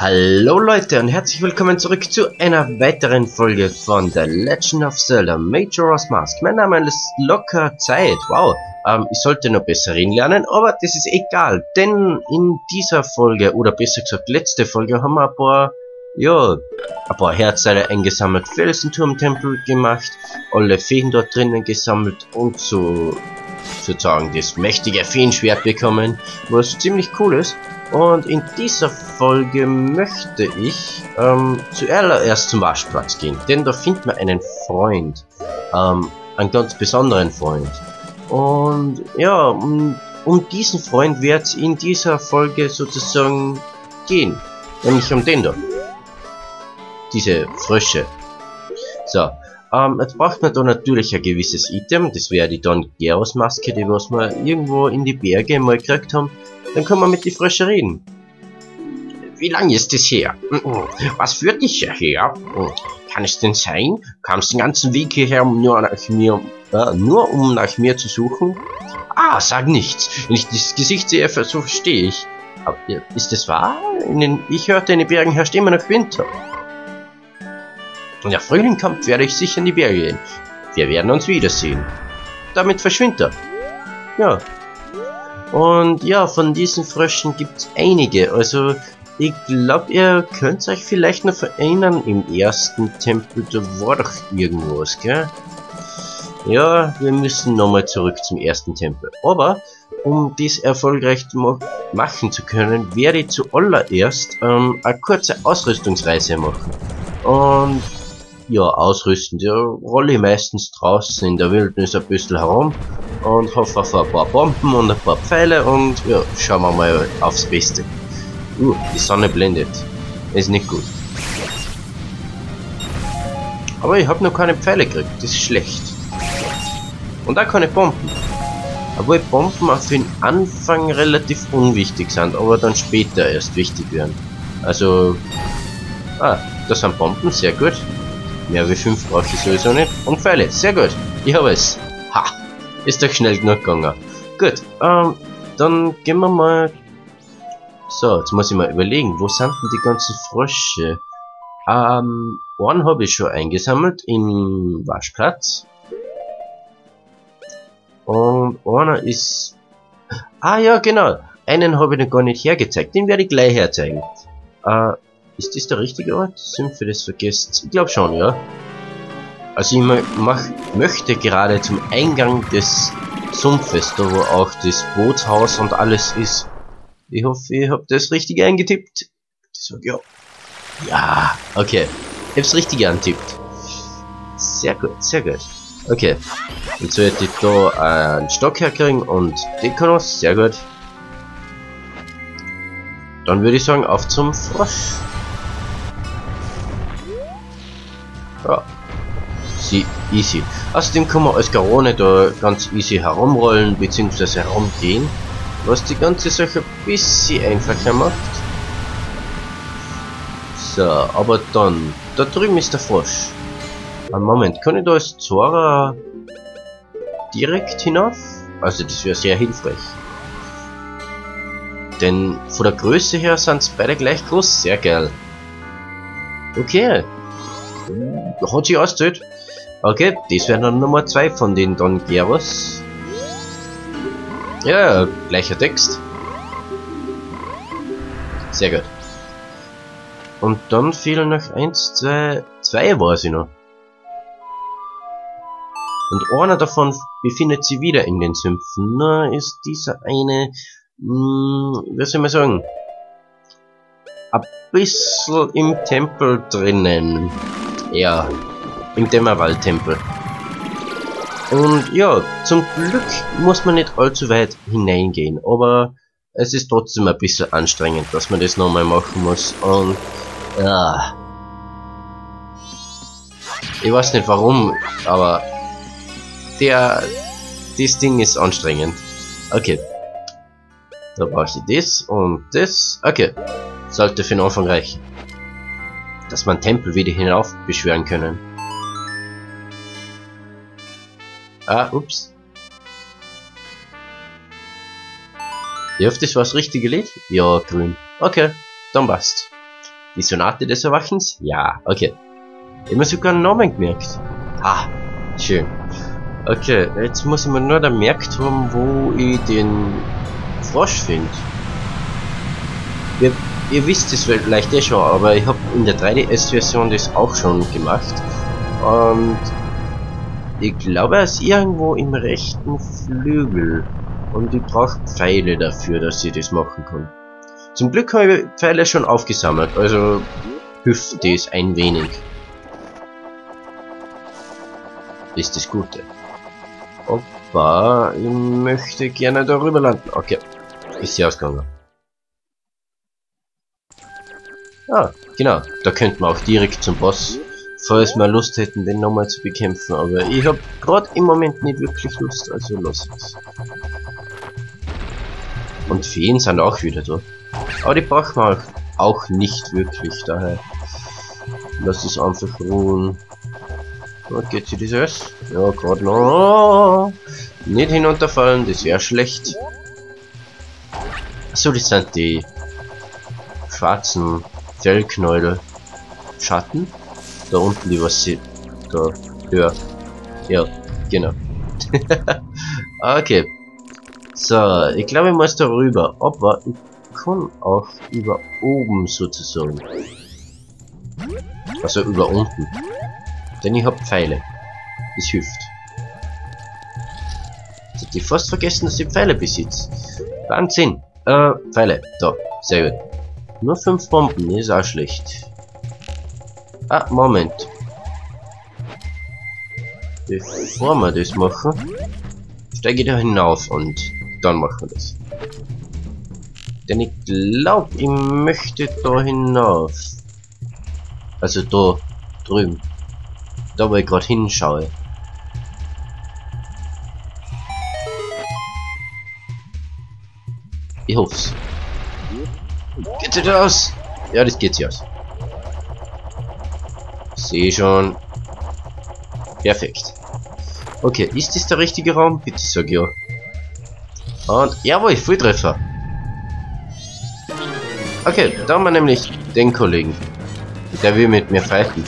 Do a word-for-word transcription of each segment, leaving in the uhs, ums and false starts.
Hallo Leute und herzlich willkommen zurück zu einer weiteren Folge von The Legend of Zelda Majora's Mask. Mein Name ist locker Zeit. Wow, ähm, ich sollte noch besser reden lernen, aber das ist egal, denn in dieser Folge, oder besser gesagt letzte Folge, haben wir ein paar, ja, ein paar Herzteile eingesammelt, Felsenturm-Tempel gemacht, alle Feen dort drinnen gesammelt und so sozusagen das mächtige Feenschwert bekommen, was ziemlich cool ist. Und in dieser Folge möchte ich ähm, zuallererst zum Waschplatz gehen, denn da findet man einen Freund, ähm, einen ganz besonderen Freund. Und ja, um, um diesen Freund wird es in dieser Folge sozusagen gehen, nämlich um den da, diese Frösche. So, ähm, jetzt braucht man da natürlich ein gewisses Item, das wäre die Don Geros Maske, die was wir irgendwo in die Berge mal gekriegt haben. Dann können wir mit die Frösche reden. Wie lange ist das her? Was führt dich hierher? Kann es denn sein? Kamst den ganzen Weg hierher, um nur nach mir, äh, nur um nach mir zu suchen? Ah, sag nichts. Wenn ich das Gesicht sehe, so verstehe ich. Aber ist das wahr? In den, ich hörte, in den Bergen herrscht immer noch Winter. Wenn der Frühling kommt, werde ich sicher in die Berge gehen. Wir werden uns wiedersehen. Damit verschwindet er. Ja. Und ja, von diesen Fröschen gibt es einige. Also, ich glaube, ihr könnt euch vielleicht noch erinnern, im ersten Tempel, da war doch irgendwas, gell? Ja, wir müssen nochmal zurück zum ersten Tempel. Aber, um dies erfolgreich machen zu können, werde ich zuallererst ähm, eine kurze Ausrüstungsreise machen. Und ja, ausrüsten. Da rolle ich meistens draußen in der Wildnis ein bisschen herum und hoffe auf ein paar Bomben und ein paar Pfeile und ja, schauen wir mal aufs Beste. Uh, die Sonne blendet. Ist nicht gut. Aber ich habe noch keine Pfeile gekriegt, das ist schlecht. Und auch keine Bomben. Obwohl Bomben auf den Anfang relativ unwichtig sind, aber dann später erst wichtig werden. Also, ah, das sind Bomben, sehr gut. Mehr wie fünf brauche ich sowieso nicht. Und Pfeile, sehr gut. Ich habe es. Ha! Ist doch schnell genug gegangen. Gut, ähm, dann gehen wir mal. So, jetzt muss ich mal überlegen, wo sind denn die ganzen Frösche? Ähm, einen habe ich schon eingesammelt im Waschplatz. Und einer ist. Ah ja, genau. Einen habe ich noch gar nicht hergezeigt. Den werde ich gleich herzeigen. Äh, Ist das der richtige Ort? Sümpfe des Vergessens? Ich glaube schon, ja. Also ich mach, möchte gerade zum Eingang des Sumpfes, da wo auch das Bootshaus und alles ist. Ich hoffe, ich habe das richtig eingetippt. Ich sag ja. Ja, okay. Ich hab's richtig antippt. Sehr gut, sehr gut. Okay. Jetzt sollte ich da einen Stock herkriegen und Dekonos. Sehr gut. Dann würde ich sagen, auf zum Frosch. Ja, sie easy. Außerdem kann man als Garone da ganz easy herumrollen bzw. herumgehen, was die ganze Sache ein bisschen einfacher macht. So, aber dann, da drüben ist der Frosch. Einen Moment, kann ich da als Zora direkt hinauf? Also das wäre sehr hilfreich. Denn von der Größe her sind es beide gleich groß, sehr geil. Okay. Hat sich ausgezählt. Okay, das wäre dann Nummer zwei von den Don Geros. Ja, gleicher Text. Sehr gut. Und dann fehlen noch eins, zwei, zwei weiß ich noch. Und einer davon befindet sich wieder in den Sümpfen. Na, ist dieser eine, mh, wie soll man sagen, ein bisschen im Tempel drinnen. Ja, im Dämmerwald-Tempel. Und ja, zum Glück muss man nicht allzu weit hineingehen, aber es ist trotzdem ein bisschen anstrengend, dass man das nochmal machen muss. Und ja, ich weiß nicht warum, aber der, das Ding ist anstrengend. Okay, da brauche ich das und das. Okay, sollte für den Anfang reichen, dass man Tempel wieder hinauf beschwören können. Ah, ups. Ich hoffe, das war das richtige Lied? Ja, grün. Okay, dann passt. Die Sonate des Erwachens? Ja, okay. Immer sogar einen Namen gemerkt. Ah, schön. Okay, jetzt muss ich mir nur da gemerkt haben, wo ich den Frosch finde. Ihr, ihr wisst es vielleicht eh schon, aber ich habe in der drei D S-Version das auch schon gemacht. Und ich glaube, er ist irgendwo im rechten Flügel. Und ich brauche Pfeile dafür, dass ich das machen kann. Zum Glück habe ich Pfeile schon aufgesammelt, also hilft das ein wenig. Ist das Gute. Opa, ich möchte gerne darüber landen. Okay, ist sie ausgegangen. Ah, genau, da könnten wir auch direkt zum Boss, falls wir Lust hätten, den nochmal zu bekämpfen. Aber ich habe gerade im Moment nicht wirklich Lust, also lass es. Und Feen sind auch wieder da. Aber die brauchen wir auch nicht wirklich, daher lass es einfach ruhen. Und geht sie das alles? Ja, gerade noch. Nicht hinunterfallen, das wäre schlecht. Achso, das sind die schwarzen Fellknäuel. Schatten? Da unten, die was sie da höher. Ja, genau. Okay. So, ich glaube, ich muss da rüber. Aber ich kann auch über oben sozusagen. Also über unten. Denn ich habe Pfeile. Das hilft. Jetzt hätte ich fast vergessen, dass ich Pfeile besitze. Wahnsinn. Äh, Pfeile. Da. Sehr gut. Nur fünf Bomben. Ist auch schlecht. Ah, Moment. Bevor wir das machen, steige ich da hinauf und dann machen wir das. Denn ich glaube, ich möchte da hinauf. Also da drüben. Da wo ich gerade hinschaue. Ich hoff's. Geht sich das aus? Ja, das geht sich aus. Sehe schon. Perfekt. Okay, ist das der richtige Raum? Bitte sag ja. Und jawohl, Volltreffer. Okay, da haben wir nämlich den Kollegen. Der will mit mir fighten.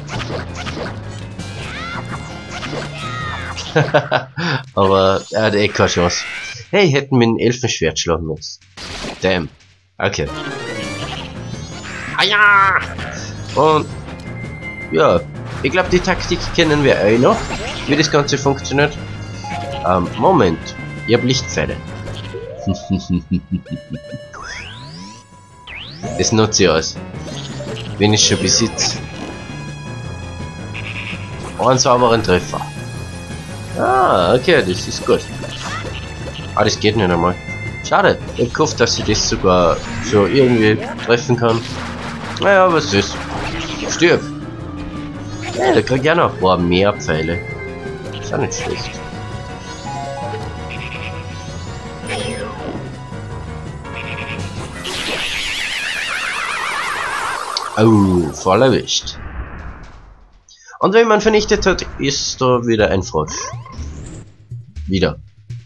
Aber er hat eh keine Chance. Hey, hätten wir ein Elfenschwert schlagen müssen. Damn. Okay. Ah ja! Und ja, ich glaube, die Taktik kennen wir eh noch, wie das Ganze funktioniert. Ähm, Moment. Ich habe Lichtpfeile. Das nutze ich aus. Wenn ich schon besitze. Einen sauberen Treffer. Ah, okay, das ist gut. Ah, das geht nicht einmal. Schade. Ich hoffe, dass ich das sogar so irgendwie treffen kann. Naja, was ist? Stirb. Ja, da krieg ich auch noch ein paar mehr Pfeile. Ist auch nicht schlecht. Oh, voll erwischt. Und wenn man vernichtet hat, ist da wieder ein Frosch. Wieder.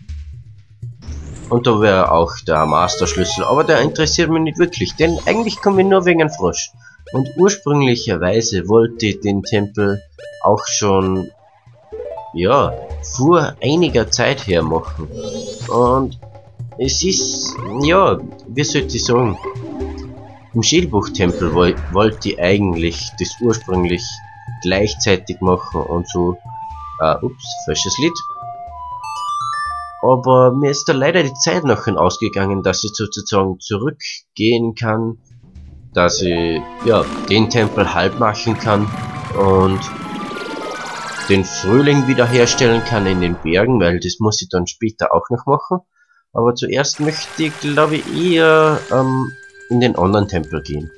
Und da wäre auch der Master-Schlüssel, aber der interessiert mich nicht wirklich, denn eigentlich kommen wir nur wegen einem Frosch. Und ursprünglicherweise wollte ich den Tempel auch schon, ja, vor einiger Zeit her machen. Und es ist, ja, wie soll ich sagen, im Schädelbuch-Tempel wo, wollte ich eigentlich das ursprünglich gleichzeitig machen und so, äh, ups, falsches Lied. Aber mir ist da leider die Zeit noch ausgegangen, dass ich sozusagen zurückgehen kann, dass ich, ja, den Tempel halb machen kann und den Frühling wiederherstellen kann in den Bergen, weil das muss ich dann später auch noch machen. Aber zuerst möchte ich, glaube ich, eher ähm, in den anderen Tempel gehen.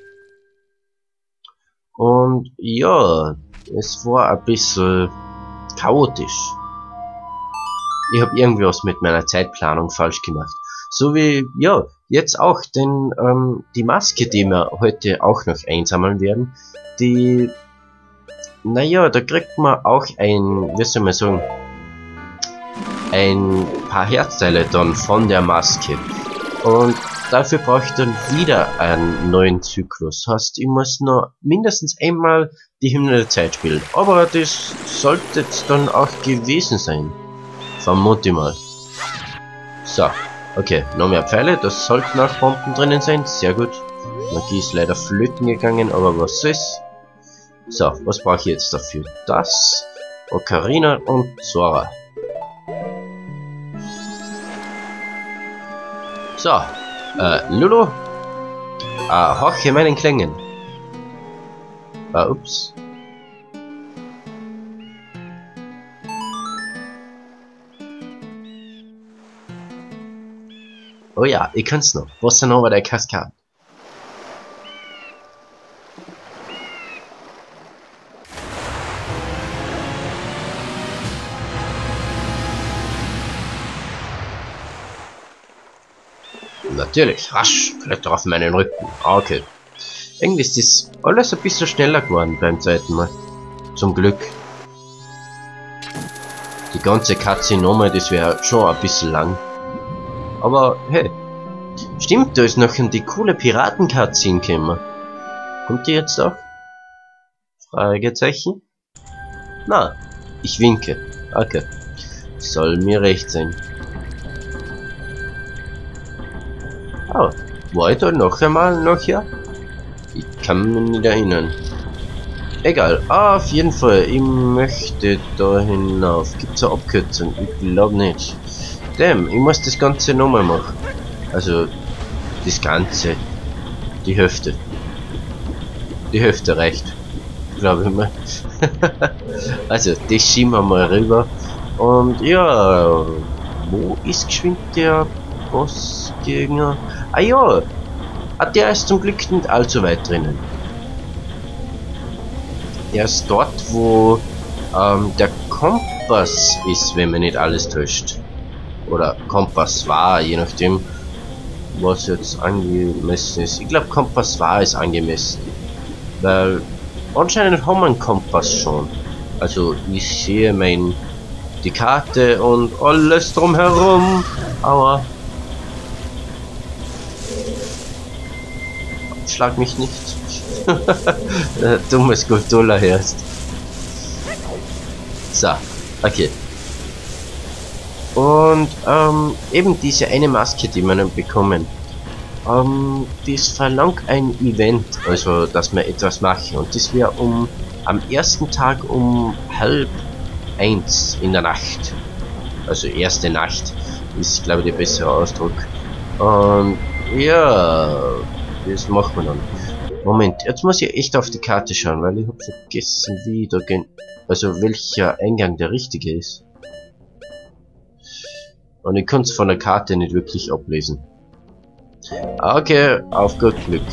Und ja, es war ein bisschen chaotisch. Ich habe irgendwie was mit meiner Zeitplanung falsch gemacht. So wie, ja, jetzt auch, denn ähm, die Maske, die wir heute auch noch einsammeln werden, die, naja, da kriegt man auch ein, wie soll man sagen, ein paar Herzteile dann von der Maske. Und dafür brauche ich dann wieder einen neuen Zyklus. Heißt, ich muss noch mindestens einmal die Hymne der Zeit spielen. Aber das sollte jetzt dann auch gewesen sein. Vermute ich mal. So, okay, noch mehr Pfeile. Das sollten auch Bomben drinnen sein. Sehr gut. Magie ist leider flöten gegangen, aber was soll's. So, was brauche ich jetzt dafür? Das, Ocarina und Sora. So, äh, Lulu, äh, horche meinen Klängen. Ah, ups. Oh ja, ich kann's noch. Bossa Nova der Kaskade. Natürlich, rasch, kletter auf meinen Rücken. Ah, okay. Irgendwie ist das alles ein bisschen schneller geworden beim zweiten Mal. Zum Glück. Die ganze Cutscene nochmal, das wäre schon ein bisschen lang. Aber hey, stimmt, da ist noch die coole Piraten-Cutscene gekommen. Kommt die jetzt auch? Fragezeichen? Na, ich winke. Okay. Soll mir recht sein. Oh, war ich da noch einmal nachher? Ich kann mich nicht erinnern. Egal, ah, auf jeden Fall, ich möchte da hinauf. Gibt's eine Abkürzung? Ich glaube nicht. Damn, ich muss das Ganze nochmal machen. Also, das Ganze. Die Hälfte. Die Hälfte reicht. Glaube ich mal. Also, das schieben wir mal rüber. Und ja, wo ist geschwind der Bossgegner? Ah ja, ah, der ist zum Glück nicht allzu weit drinnen. Er ist dort, wo ähm, der Kompass ist, wenn man nicht alles täuscht. Oder Kompass war, je nachdem, was jetzt angemessen ist. Ich glaube, Kompass war ist angemessen. Weil anscheinend haben wir einen Kompass schon. Also ich sehe mein die Karte und alles drumherum. Aua. Schlag mich nicht. Dummes Gultula erst. So, okay. Und ähm, eben diese eine Maske, die wir dann bekommen, ähm, das verlangt ein Event, also dass wir etwas machen. Und das wäre um am ersten Tag um halb eins in der Nacht. Also erste Nacht ist, glaube ich, der bessere Ausdruck. Und ja, das macht man dann. Moment, jetzt muss ich echt auf die Karte schauen, weil ich habe vergessen, wie da gehen. Also welcher Eingang der richtige ist. Und ich kann es von der Karte nicht wirklich ablesen. Okay, auf gut Glück.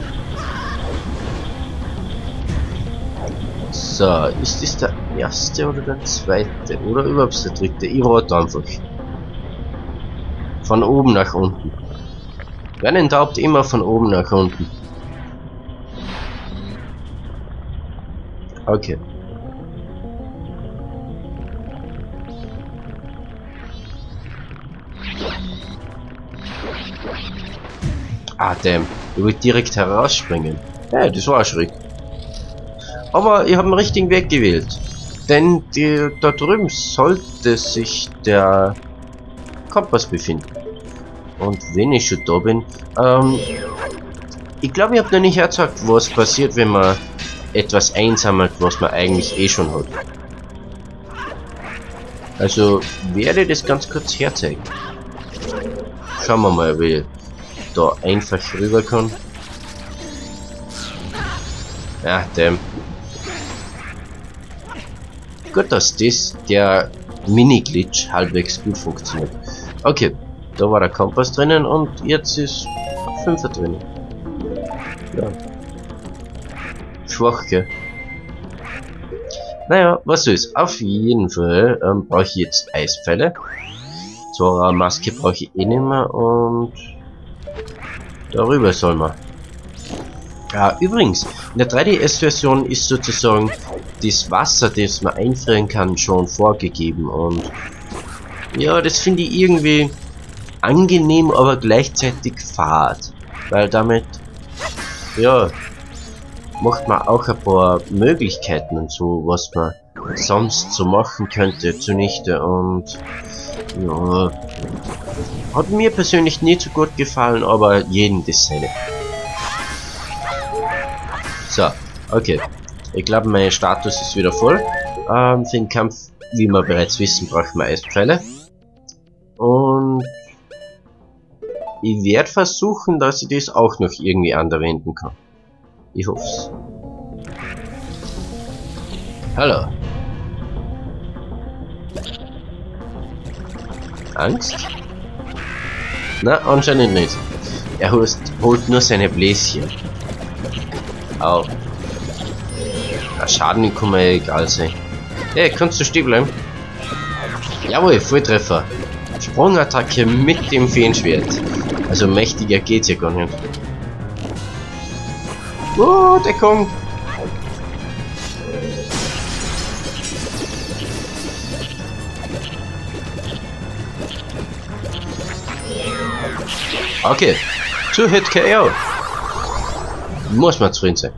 So, ist das der erste oder der zweite? Oder überhaupt der dritte? Ich rate einfach. Von oben nach unten. Wenn enttaubt, immer von oben nach unten. Okay. Ah, damn. Ich will direkt herausspringen. Ja, das war schräg. Aber ich habe den richtigen Weg gewählt. Denn die, da drüben sollte sich der Kompass befinden. Und wenn ich schon da bin, ähm, ich glaube, ich habe noch nicht erzählt, was passiert, wenn man etwas einsammelt, was man eigentlich eh schon hat. Also werde ich das ganz kurz herzeigen. Schauen wir mal, wie ich da einfach rüber kann. Ja, dem. Gut, dass das, der Mini-Glitch, halbwegs gut funktioniert. Okay, da war der Kompass drinnen und jetzt ist fünfer drinnen. Ja. Schwach, gell? Naja, was soll's. Auf jeden Fall ähm, brauche ich jetzt Eispfeile. Zwar eine Maske brauche ich eh nicht mehr und darüber soll man. Ja, übrigens, in der drei D S-Version ist sozusagen das Wasser, das man einfrieren kann, schon vorgegeben und ja, das finde ich irgendwie angenehm, aber gleichzeitig fad. Weil damit, ja, macht man auch ein paar Möglichkeiten und so, was man sonst so machen könnte, zunichte. Und ja, hat mir persönlich nicht so gut gefallen, aber jedem das seine. So, okay. Ich glaube, mein Status ist wieder voll. Ähm, für den Kampf, wie wir bereits wissen, braucht man Eispfeile. Und ich werde versuchen, dass ich das auch noch irgendwie anwenden kann. Ich hoff's. Hallo. Angst? Na, anscheinend nicht. Er holt, holt nur seine Bläschen. Au. Der Schaden kann mir egal sein. Hey, kannst du stehen bleiben? Jawohl, Volltreffer. Sprungattacke mit dem Feenschwert. Also mächtiger geht's ja gar nicht. Oh, Deckung! Okay, Two-Hit K O. Muss man zufrieden sein.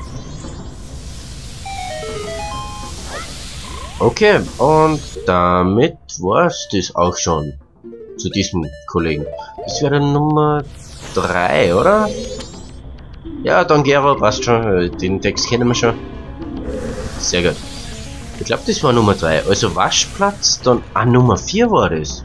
Okay, und damit war's das auch schon zu diesem Kollegen. Das wäre Nummer drei, oder? Ja, Don Gero, passt schon. Den Text kennen wir schon. Sehr gut. Ich glaube, das war Nummer drei. Also Waschplatz, dann... Ah, Nummer vier war das.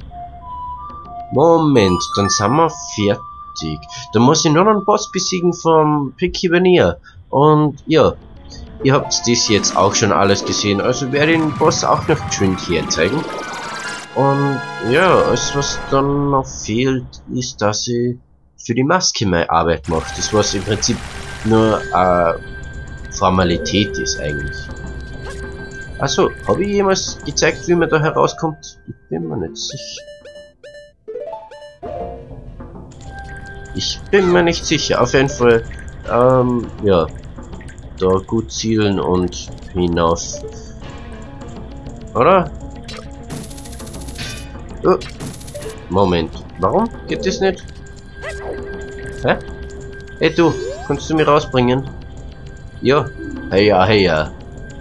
Moment, dann sind wir fertig. Dann muss ich nur noch einen Boss besiegen vom Pikivanier. Und ja, ihr habt das jetzt auch schon alles gesehen. Also werde ich den Boss auch noch geschwind hier zeigen. Und ja, alles was dann noch fehlt, ist, dass ich für die Maske meine Arbeit mache. Das was im Prinzip nur eine Formalität ist eigentlich. Also, habe ich jemals gezeigt, wie man da herauskommt? Ich bin mir nicht sicher. Ich bin mir nicht sicher. Auf jeden Fall, ähm, ja, da gut zielen und hinaus. Oder? Oh. Moment, warum geht das nicht? Hä? Hey du, kannst du mich rausbringen? Ja, hey ja, hey ja.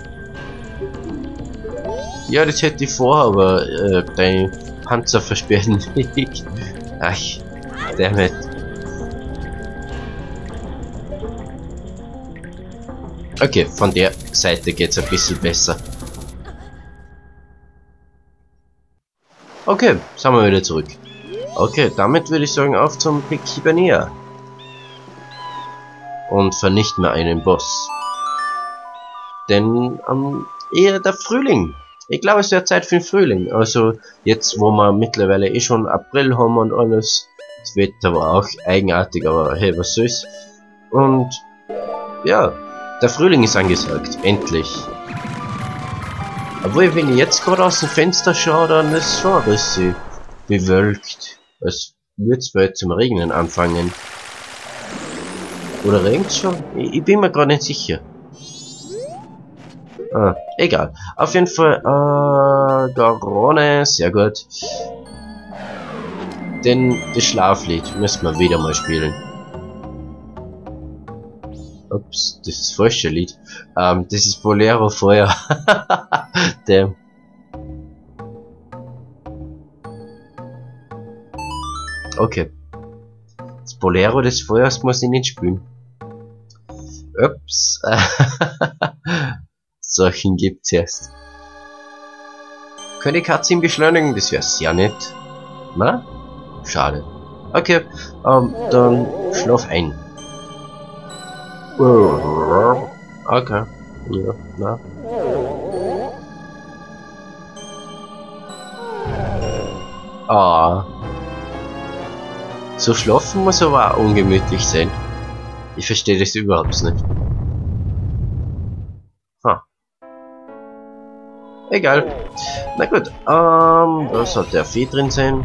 Ja, das hätte ich vor, aber äh, dein Panzer versperrt den Weg. Ach, dammit. Okay, von der Seite geht's ein bisschen besser. Okay, sind wir wieder zurück. Okay, damit würde ich sagen, auf zum Pikivanier. Und vernichten wir einen Boss. Denn ähm, eher der Frühling. Ich glaube, es wäre Zeit für den Frühling. Also jetzt, wo wir mittlerweile eh schon April haben und alles. Das Wetter war auch eigenartig, aber hey, was soll's. Und ja, der Frühling ist angesagt. Endlich. Obwohl, wenn ich jetzt gerade aus dem Fenster schaue, dann ist es schon ein bisschen bewölkt. Es wird bald zum Regnen anfangen. Oder regnet es schon? Ich, ich bin mir gerade nicht sicher. Ah, egal. Auf jeden Fall, äh, Garone, sehr gut. Denn das Schlaflied müssen wir wieder mal spielen. Ups, das ist das falsche Lied. Ähm, das ist Bolero Feuer. Damn. Okay. Das Bolero des Feuers muss ich nicht spielen. Ups. Solchen gibt's erst. Könnte die Katze ihn beschleunigen? Das wäre sehr nett. Na? Schade. Okay, ähm, dann schlaf ein. Okay. Ja, na. Ah. So schlafen muss aber auch ungemütlich sein. Ich verstehe das überhaupt nicht. Ha. Egal. Na gut, ähm, da sollte der Vieh drin sein.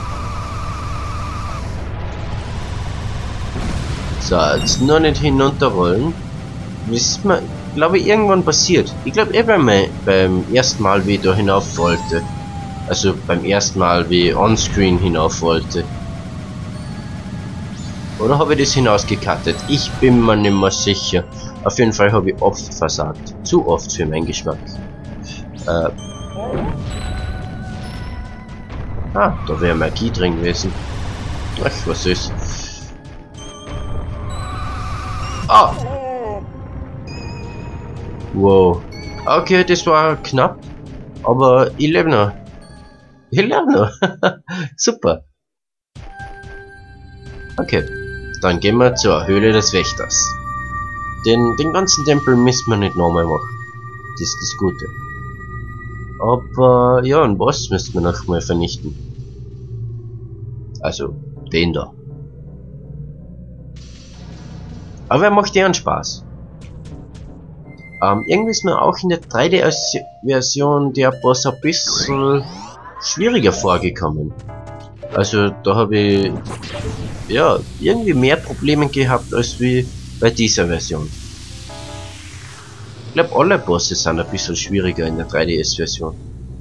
So, jetzt nur nicht hinunterrollen. Das ist mir, glaube ich, irgendwann passiert. Ich glaube, eh beim, beim ersten Mal, wie ich da hinauf wollte. Also beim ersten Mal, wie ich onscreen hinauf wollte. Oder habe ich das hinausgekattet? Ich bin mir nicht mehr sicher. Auf jeden Fall habe ich oft versagt. Zu oft für meinen Geschmack. Äh. Ah, da wäre Magie drin gewesen. Ach, was ist? Ah! Wow. Okay, das war knapp. Aber ich lebe noch. Ich lebe noch. Super. Okay. Dann gehen wir zur Höhle des Wächters. Den, den ganzen Tempel müssen wir nicht nochmal machen. Das ist das Gute. Aber ja, einen Boss müssen wir noch mal vernichten. Also, den da. Aber er macht eher Spaß. Ähm, irgendwie ist mir auch in der drei D Version der Boss ein bisschen schwieriger vorgekommen. Also da habe ich ja irgendwie mehr Probleme gehabt als wie bei dieser Version. Ich glaube, alle Bosse sind ein bisschen schwieriger in der drei D S Version.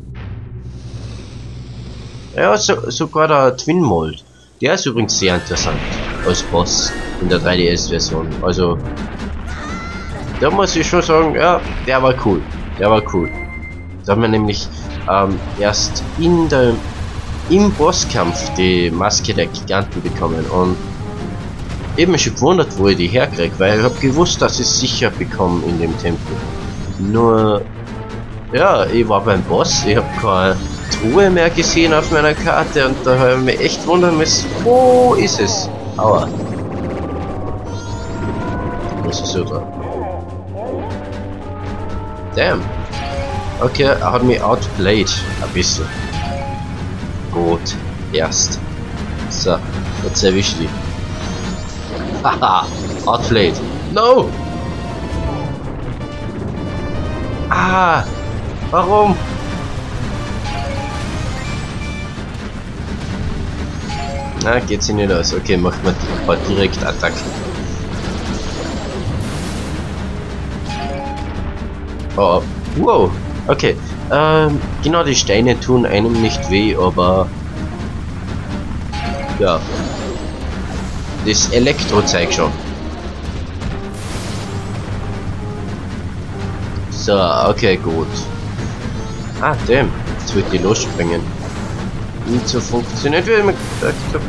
Ja, so, sogar der Twin Mold. Der ist übrigens sehr interessant als Boss in der drei D S Version. Also da muss ich schon sagen, ja, der war cool. Der war cool. Da haben wir nämlich ähm, erst in der im Bosskampf die Maske der Giganten bekommen und eben schon gewundert, wo ich die herkriege, weil ich habe gewusst, dass ich es sicher bekomme in dem Tempel. Nur, ja, ich war beim Boss, ich habe keine Truhe mehr gesehen auf meiner Karte und da habe ich mich echt wundern müssen, wo ist es? Aua. Was ist so da? Damn. Okay, er hat mich outplayed. Ein bisschen. Gut. Erst. So. Jetzt erwischt die. Haha. Outplayed. No! Ah! Warum? Na, geht sie nicht aus. Okay, macht man direkt Attacke. Oh, wow, okay. Ähm, genau, die Steine tun einem nicht weh, aber ja, das Elektro zeigt schon. So, okay, gut. Ah, damn, jetzt wird die losspringen. Nicht so funktioniert, wie ich mir gedacht habe.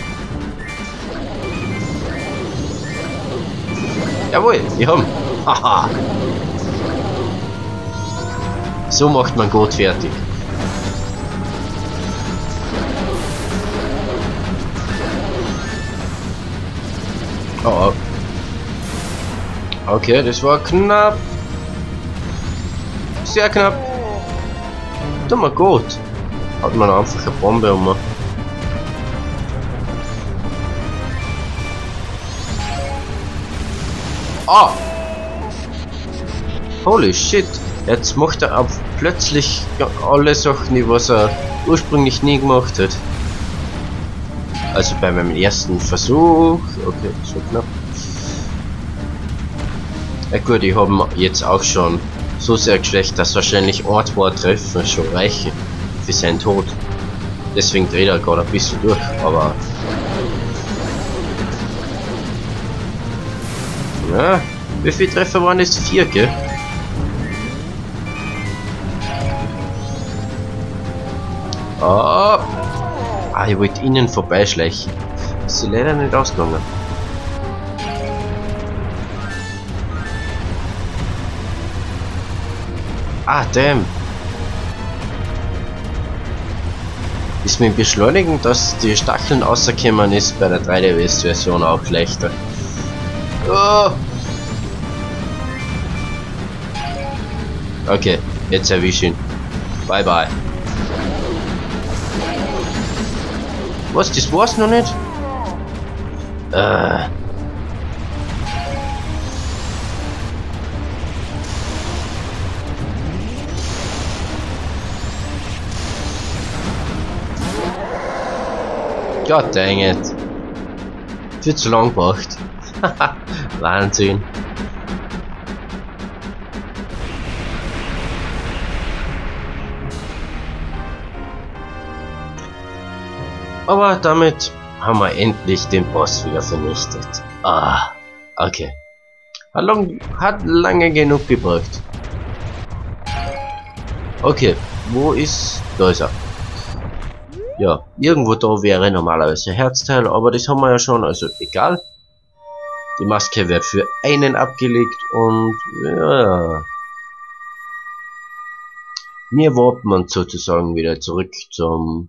Jawohl, wir haben. Haha. So macht man gut fertig. Oh, oh. Okay, das war knapp. Sehr knapp. Tut mir gut. Hat man einfach eine Bombe um. Ah! Holy shit! Jetzt macht er auf plötzlich alle Sachen, was er ursprünglich nie gemacht hat. Also bei meinem ersten Versuch. Okay, so knapp. Ja gut, ich habe jetzt auch schon so sehr geschwächt, dass wahrscheinlich ein, zwei Treffer schon reichen für seinen Tod. Deswegen dreht er gerade ein bisschen durch, aber ja, wie viele Treffer waren es? Vier, gell? Oh. Ah, ich wollte innen vorbeischleichen. Ist sie leider nicht ausgegangen. Ah, damn. Ist mit dem Beschleunigen, dass die Stacheln rausgekommen ist, bei der drei D S Version auch leichter. Oh. Okay, jetzt erwische ihn. Bye bye. Was, das war's noch nicht? Äh. God dang it. Viel zu lang gebraucht. Wahnsinn. Aber damit haben wir endlich den Boss wieder vernichtet. Ah, okay. Hat, lang, hat lange genug gebraucht. Okay, wo ist... Da ist er. Ja, irgendwo da wäre normalerweise ein Herzteil, aber das haben wir ja schon, also egal. Die Maske wird für einen abgelegt und ja... Wir warten uns sozusagen wieder zurück zum...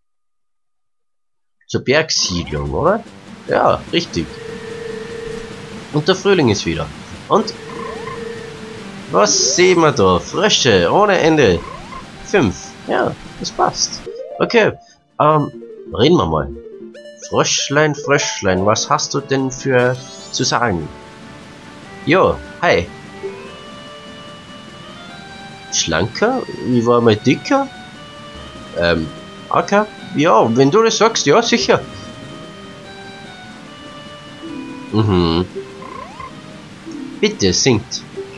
zur Bergsiedlung, oder? Ja, richtig. Und der Frühling ist wieder. Und... was sehen wir da? Frösche ohne Ende. Fünf. Ja, das passt. Okay, ähm, reden wir mal. Fröschlein, Fröschlein, was hast du denn für zu sagen? Jo, hi. Schlanker? Wie war mal dicker? Ähm, okay. Ja, wenn du das sagst, ja, sicher. Mhm. Bitte, singt.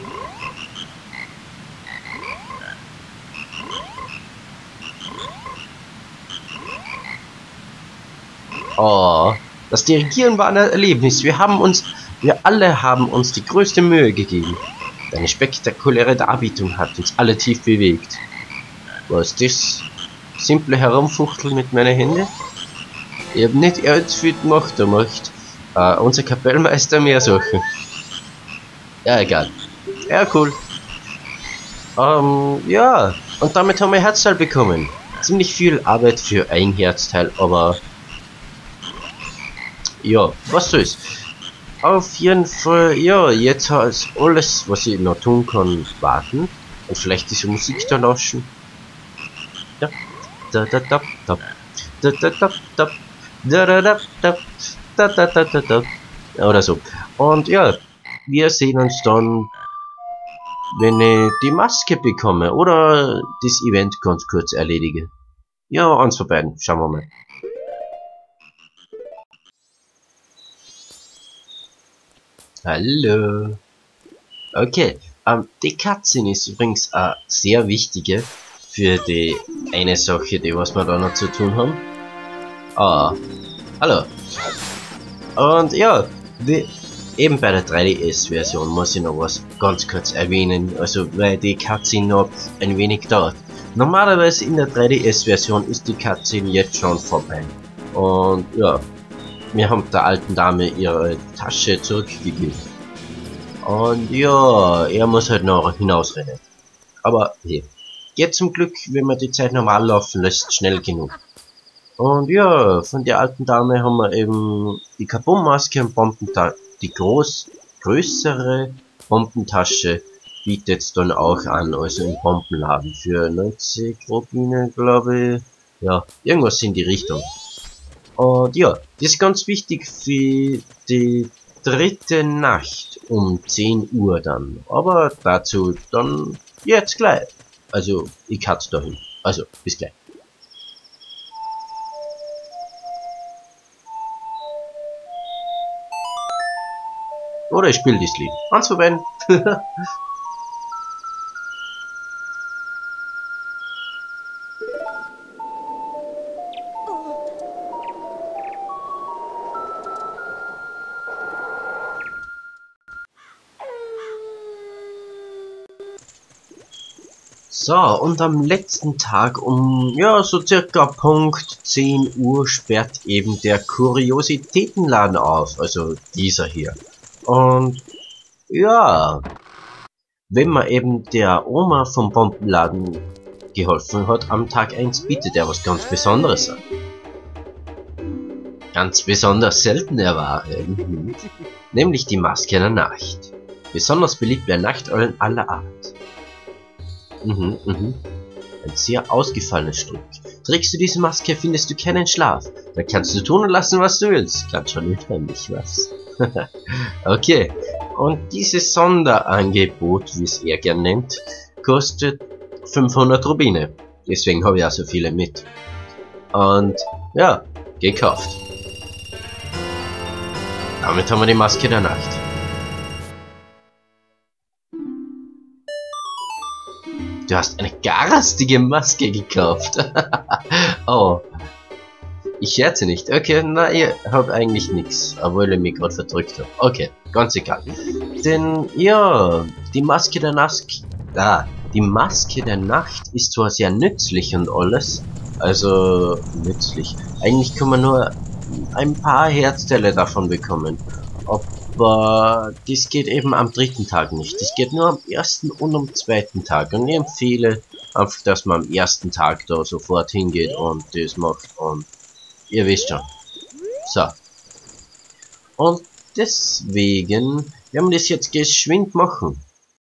Oh, das Dirigieren war ein Erlebnis. Wir haben uns, wir alle haben uns die größte Mühe gegeben. Deine spektakuläre Darbietung hat uns alle tief bewegt. Was ist das? Simple Herumfuchteln mit meinen Händen? Ich hab nicht allzu viel gemacht, da macht äh, unser Kapellmeister mehr Sachen. Ja, egal. Ja, cool. Ähm, ja, und damit haben wir Herzteil bekommen. Ziemlich viel Arbeit für ein Herzteil, aber ja, was soll's. Auf jeden Fall, ja, jetzt ist alles, was ich noch tun kann, warten und vielleicht diese Musik da lassen. Ja. Da da da da da da da da da da da da da da da da oder so. Und ja, wir sehen uns dann, wenn ich die Maske bekomme oder das Event ganz kurz erledige. Ja, eins von beiden. Schauen wir mal. Hallo. Okay, ähm, die Cutscene ist übrigens eine sehr wichtige für die eine Sache, die was wir da noch zu tun haben. Ah, hallo. Und ja, wie, eben bei der drei D S-Version muss ich noch was ganz kurz erwähnen, also weil die Cutscene noch ein wenig dauert. Normalerweise in der drei D S-Version ist die Cutscene jetzt schon vorbei. Und ja, wir haben der alten Dame ihre Tasche zurückgegeben. Und ja, er muss halt noch hinausrennen. Aber hey, geht zum Glück, wenn man die Zeit normal laufen lässt, schnell genug. Und ja, von der alten Dame haben wir eben die Kabum-Maske und Bombentasche. Die groß, größere Bombentasche bietet dann auch an, also im Bombenladen für neunzig Rubine, glaube ich. Ja, irgendwas in die Richtung. Und ja, das ist ganz wichtig für die dritte Nacht um zehn Uhr dann. Aber dazu dann jetzt gleich. Also, ich cut dahin. Also, bis gleich. Oder ich spiele das Lied. Eins von beiden. So, und am letzten Tag um, ja, so circa Punkt zehn Uhr sperrt eben der Kuriositätenladen auf, also dieser hier. Und, ja, wenn man eben der Oma vom Bombenladen geholfen hat am Tag eins, bietet er was ganz Besonderes an. Ganz besonders seltene Ware, mhm. Nämlich die Maske der Nacht. Besonders beliebt bei Nachteulen aller Art. Mhm, mhm. Ein sehr ausgefallenes Stück. Trägst du diese Maske, findest du keinen Schlaf. Da kannst du tun und lassen, was du willst. Klingt schon unheimlich, was? Okay. Und dieses Sonderangebot, wie es er gern nennt, kostet fünfhundert Rubine. Deswegen habe ich auch so viele mit. Und ja, gekauft. Damit haben wir die Maske der Nacht. Du hast eine garstige Maske gekauft. Oh. Ich scherze nicht. Okay, na, ihr habt eigentlich nichts, obwohl ihr mich gerade verdrückt habt. Okay, ganz egal. Denn, ja, die Maske der Nacht, ah, die Maske der Nacht ist zwar sehr nützlich und alles, also, nützlich. Eigentlich kann man nur ein paar Herzteile davon bekommen. Aber das geht eben am dritten Tag nicht. Das geht nur am ersten und am zweiten Tag. Und ich empfehle einfach, dass man am ersten Tag da sofort hingeht und das macht. Und ihr wisst schon. So. Und deswegen werden wir das jetzt geschwind machen.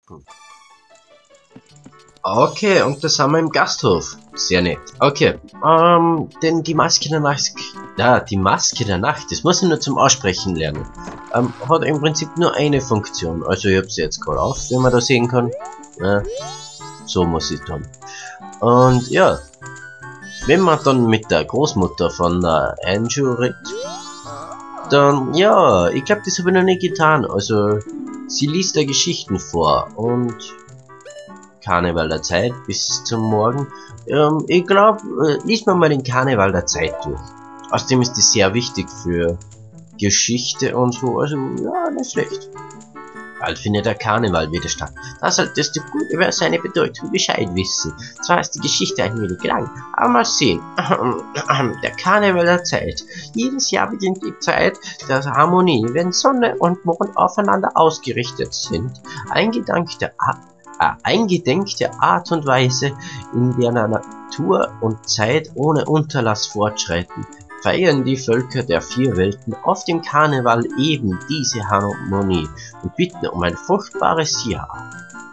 Okay, und das haben wir im Gasthof. Sehr nett. Okay, ähm, denn die Maske der Nacht, ja, die Maske der Nacht, das muss ich nur zum Aussprechen lernen. Ähm, hat im Prinzip nur eine Funktion. Also ich habe sie jetzt gerade auf, wie man da sehen kann. Ja, so muss ich tun. Und ja, wenn man dann mit der Großmutter von der Anju redet, dann, ja, ich glaube, das habe ich noch nicht getan. Also, sie liest da Geschichten vor und Karneval der Zeit bis zum Morgen. Ähm, ich glaube, äh, liest man mal den Karneval der Zeit durch. Außerdem ist das sehr wichtig für Geschichte und so, also ja, nicht schlecht. Bald findet der Karneval wieder statt. Da solltest du gut über seine Bedeutung Bescheid wissen. Zwar ist die Geschichte ein wenig lang, aber mal sehen. Der Karneval der Zeit. Jedes Jahr beginnt die Zeit der Harmonie, wenn Sonne und Mond aufeinander ausgerichtet sind. Eingedenk der Art Äh, eingedenk der Art und Weise, in der Natur und Zeit ohne Unterlass fortschreiten, feiern die Völker der vier Welten auf dem Karneval eben diese Harmonie und bitten um ein fruchtbares Jahr.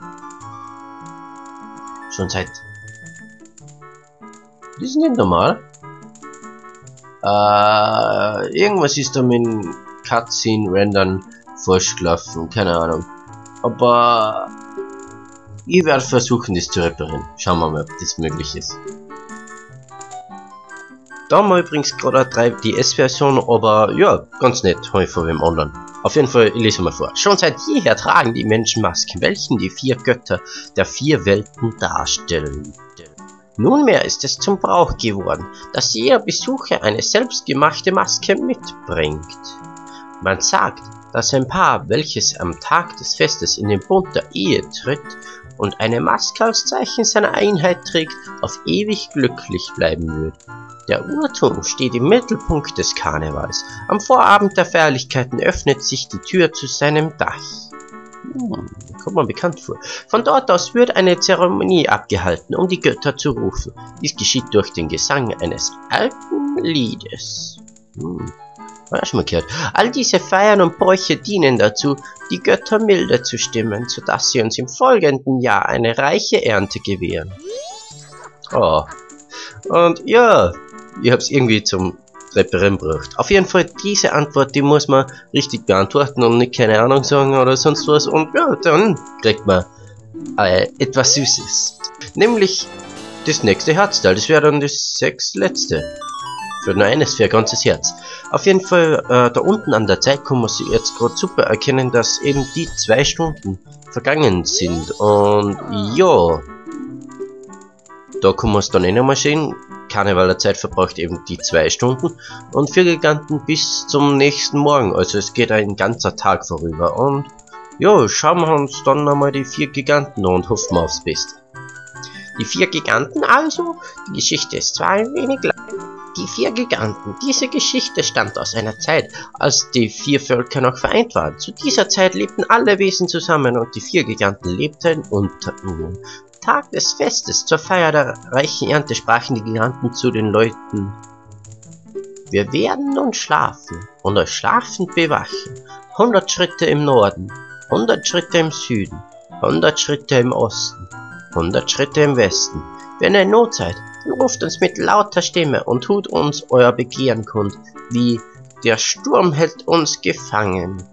Schon seit... Das ist nicht normal. Äh, irgendwas ist da mit Cutscene-Rendern falsch gelaufen, keine Ahnung. Aber... ich werde versuchen, das zu reparieren. Schauen wir mal, ob das möglich ist. Da haben wir übrigens gerade eine drei D S-Version, aber ja, ganz nett, habe ich von wem anderen. Auf jeden Fall, ich lese mal vor. Schon seit jeher tragen die Menschen Masken, welchen die vier Götter der vier Welten darstellen. Nunmehr ist es zum Brauch geworden, dass jeder Besucher eine selbstgemachte Maske mitbringt. Man sagt, dass ein Paar, welches am Tag des Festes in den Bund der Ehe tritt und eine Maske als Zeichen seiner Einheit trägt, auf ewig glücklich bleiben wird. Der Irrtum steht im Mittelpunkt des Karnevals. Am Vorabend der Feierlichkeiten öffnet sich die Tür zu seinem Dach. Hm, kommt mir bekannt vor. Von dort aus wird eine Zeremonie abgehalten, um die Götter zu rufen. Dies geschieht durch den Gesang eines alten Liedes. Hm. Ja, schon mal gehört. All diese Feiern und Bräuche dienen dazu, die Götter milde zu stimmen, sodass sie uns im folgenden Jahr eine reiche Ernte gewähren. Oh. Und ja, ich hab's irgendwie zum Reparieren gebracht. Auf jeden Fall, diese Antwort, die muss man richtig beantworten und nicht keine Ahnung sagen oder sonst was. Und ja, dann kriegt man äh, etwas Süßes. Nämlich das nächste Herzteil. Das wäre dann das sechstletzte. Für nur eines, für ein ganzes Herz. Auf jeden Fall, äh, da unten an der Zeit kann man sich jetzt gerade super erkennen, dass eben die zwei Stunden vergangen sind. Und ja, da kann man es dann eh nochmal sehen. Karneval der Zeit verbraucht eben die zwei Stunden und vier Giganten bis zum nächsten Morgen. Also es geht ein ganzer Tag vorüber. Und ja, schauen wir uns dann nochmal die vier Giganten an und hoffen wir aufs Beste. Die vier Giganten also, die Geschichte ist zwar ein wenig lang. Die vier Giganten. Diese Geschichte stammt aus einer Zeit, als die vier Völker noch vereint waren. Zu dieser Zeit lebten alle Wesen zusammen und die vier Giganten lebten unter ihnen. Tag des Festes zur Feier der reichen Ernte sprachen die Giganten zu den Leuten. Wir werden nun schlafen und euch schlafend bewachen. hundert Schritte im Norden, hundert Schritte im Süden, hundert Schritte im Osten, hundert Schritte im Westen. Wenn ihr in Not seid, dann ruft uns mit lauter Stimme und tut uns euer Begehren kund, wie der Sturm hält uns gefangen.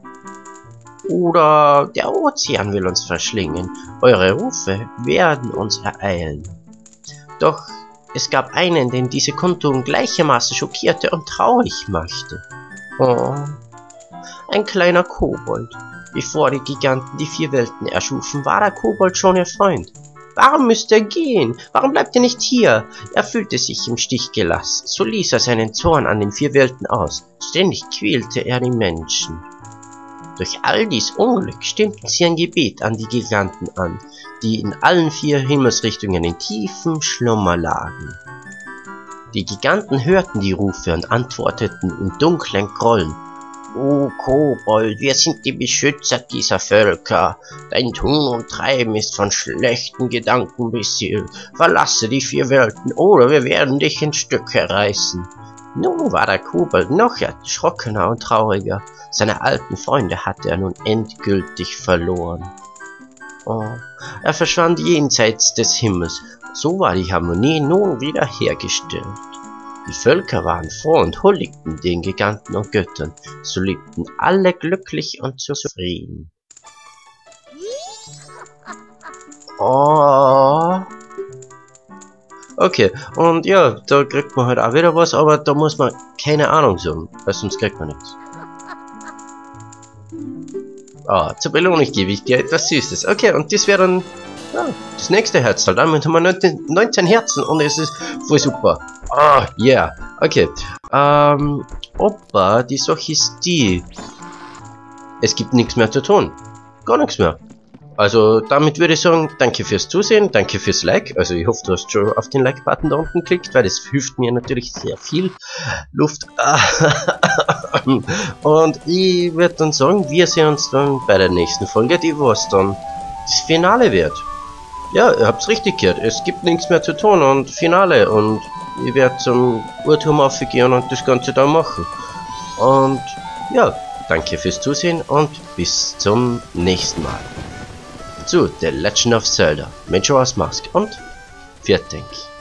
Oder der Ozean will uns verschlingen, eure Rufe werden uns ereilen. Doch es gab einen, den diese Kundtun gleichermaßen schockierte und traurig machte. Oh, ein kleiner Kobold. Bevor die Giganten die vier Welten erschufen, war der Kobold schon ihr Freund. Warum müsste er gehen? Warum bleibt er nicht hier? Er fühlte sich im Stich gelassen. So ließ er seinen Zorn an den vier Welten aus. Ständig quälte er die Menschen. Durch all dies Unglück stimmten sie ein Gebet an die Giganten an, die in allen vier Himmelsrichtungen in tiefem Schlummer lagen. Die Giganten hörten die Rufe und antworteten in dunklen Grollen. O Kobold, wir sind die Beschützer dieser Völker. Dein Tun und Treiben ist von schlechten Gedanken beseelt. Verlasse die vier Welten, oder wir werden dich in Stücke reißen. Nun war der Kobold noch erschrockener und trauriger. Seine alten Freunde hatte er nun endgültig verloren. Oh, er verschwand jenseits des Himmels. So war die Harmonie nun wieder hergestellt. Die Völker waren froh und huldigten den Giganten und Göttern. So lebten alle glücklich und zufrieden. Oh. Okay, und ja, da kriegt man halt auch wieder was, aber da muss man keine Ahnung sagen, weil sonst kriegt man nichts. Ah, zur Belohnung gebe ich dir etwas Süßes. Okay, und das wäre dann ja, das nächste Herzteil. Damit haben wir neunzehn Herzen und es ist voll super. Ah, yeah. Okay. Ähm, Opa, die Sache ist die. Es gibt nichts mehr zu tun. Gar nichts mehr. Also damit würde ich sagen, danke fürs Zusehen, danke fürs Like. Also ich hoffe, du hast schon auf den Like-Button da unten geklickt, weil das hilft mir natürlich sehr viel. Luft. Und ich würde dann sagen, wir sehen uns dann bei der nächsten Folge, die was dann das Finale wird. Ja, ihr habt's richtig gehört. Es gibt nichts mehr zu tun und Finale. Und ich werde zum Uhrturm aufgehen und das Ganze dann machen. Und ja, danke fürs Zusehen und bis zum nächsten Mal. Zu The Legend of Zelda, Majora's Mask und Viertdenk.